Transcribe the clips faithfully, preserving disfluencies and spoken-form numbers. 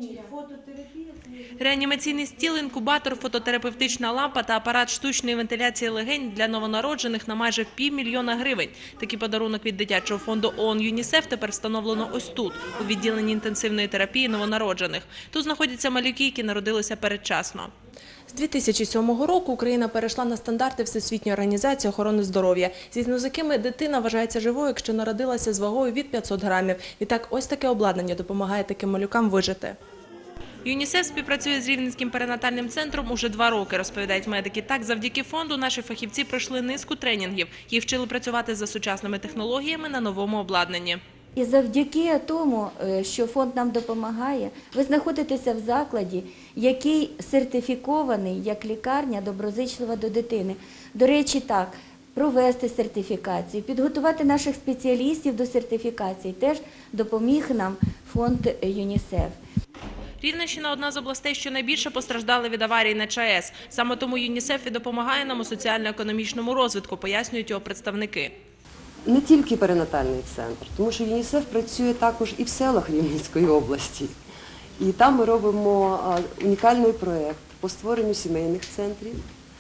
Реанімаційний стіл, інкубатор, фототерапевтична лампа та апарат штучної вентиляції легень для новонароджених на майже півмільйона гривень. Такий подарунок від дитячого фонду ООН ЮНІСЕФ тепер встановлено ось тут, у відділенні інтенсивної терапії новонароджених. Тут знаходяться малюки, які народилися передчасно. З дві тисячі сьомого року Україна перейшла на стандарти Всесвітньої організації охорони здоров'я, згідно з якими дитина вважається живою, якщо народилася з вагою від п'ятсот грамів. Відтак ось таке обладнання допомагає таким малюкам вижити. ЮНІСЕФ співпрацює з Рівненським перинатальним центром уже два роки, розповідають медики. Так, завдяки фонду наші фахівці пройшли низку тренінгів. Їх вчили працювати за сучасними технологіями на новому обладнанні. І завдяки тому, що фонд нам допомагає, ви знаходитеся в закладі, який сертифікований як лікарня доброзичлива до дитини. До речі, так, провести сертифікацію, підготувати наших спеціалістів до сертифікації теж допоміг нам фонд ЮНІСЕФ. Рівненщина – одна з областей, що найбільше постраждали від аварії на ЧАЕС. Саме тому ЮНІСЕФ і допомагає нам у соціально-економічному розвитку, пояснюють його представники. Не тільки перинатальний центр, тому що ЮНІСЕФ працює також і в селах Рівненської області. І там ми робимо унікальний проєкт по створенню сімейних центрів,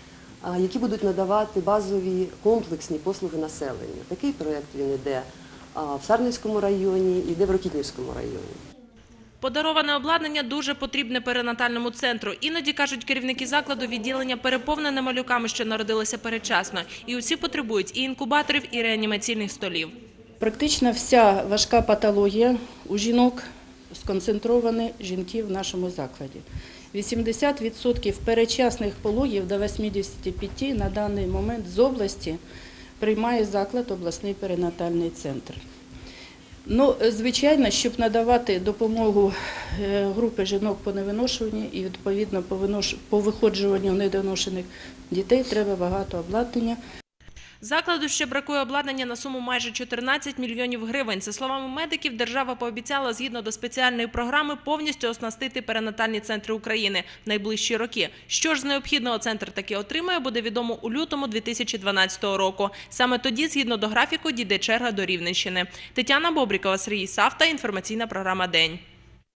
які будуть надавати базові комплексні послуги населенню. Такий проєкт він йде в Сарненському районі, йде в Рокітнівському районі. Подароване обладнання дуже потрібне перинатальному центру. Іноді, кажуть керівники закладу, відділення переповнене малюками, що народилися передчасно. І усі потребують і інкубаторів, і реанімаційних столів. Практично вся важка патологія у жінок сконцентрована жінки в нашому закладі. вісімдесят відсотків передчасних пологів до вісімдесят п'ять на даний момент з області приймає заклад обласний перинатальний центр. Ну, звичайно, щоб надавати допомогу групі жінок по невиношуванню і, відповідно, по виходжуванню недоношених дітей, треба багато обладнання. Закладу ще бракує обладнання на суму майже чотирнадцять мільйонів гривень. За словами медиків, держава пообіцяла згідно до спеціальної програми повністю оснастити перинатальні центри України в найближчі роки. Що ж з необхідного центр таки отримає, буде відомо у лютому дві тисячі дванадцятого року. Саме тоді, згідно до графіку, дійде черга до Рівненщини. Тетяна Бобрікова, Сергій Савта, інформаційна програма «День».